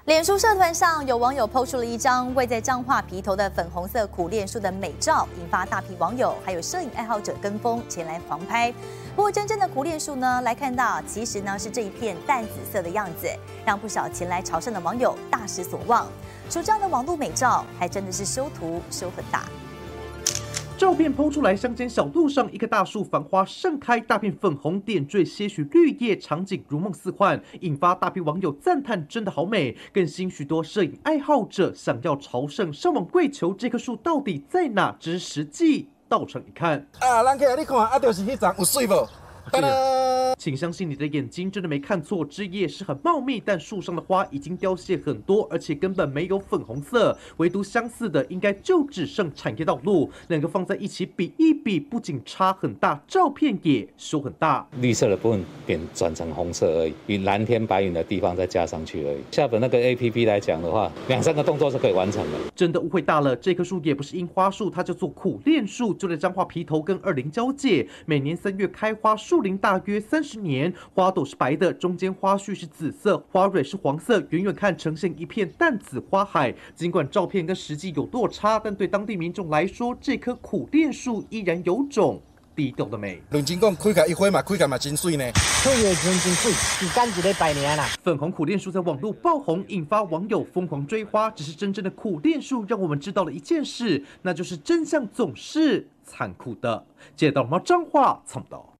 脸书社团上有网友抛出了一张位在彰化埤头的粉红色苦楝树的美照，引发大批网友还有摄影爱好者跟风前来狂拍。不过真正的苦楝树呢，来看到其实呢是这一片淡紫色的样子，让不少前来朝圣的网友大失所望。说这样的网络美照还真的是修图修很大。 照片抛出来，乡间小路上，一棵大树繁花盛开，大片粉红点缀些许绿叶，场景如梦似幻，引发大批网友赞叹，真的好美。更吸引许多摄影爱好者想要朝圣，上网跪求这棵树到底在哪？只是实际到场一看， 咱起来你看，就是迄丛有水无？当然。 请相信你的眼睛真的没看错，枝叶是很茂密，但树上的花已经凋谢很多，而且根本没有粉红色，唯独相似的应该就只剩产业道路。两个放在一起比一比，不仅差很大，照片也修很大。 绿色的部分转成红色而已，以蓝天白云的地方再加上去而已。下本那个 APP 来讲的话，2-3个动作是可以完成的。 真的误会大了，这棵树也不是樱花树，它叫做苦楝树，就在彰化埤头跟二林交界，每年3月开花，树龄大约30年，花朵是白的，中间花序是紫色，花蕊是黄色，远远看呈现一片淡紫花海。尽管照片跟实际有落差，但对当地民众来说，这棵苦楝树依然有种低调的美。 认真讲，开开一花嘛，开开嘛真水呢。 开的真水，时间一礼拜尔啦。 粉红苦楝树在网络爆红，引发网友疯狂追花。只是真正的苦楝树让我们知道了一件事，那就是真相总是残酷的。记者到彰化参报道。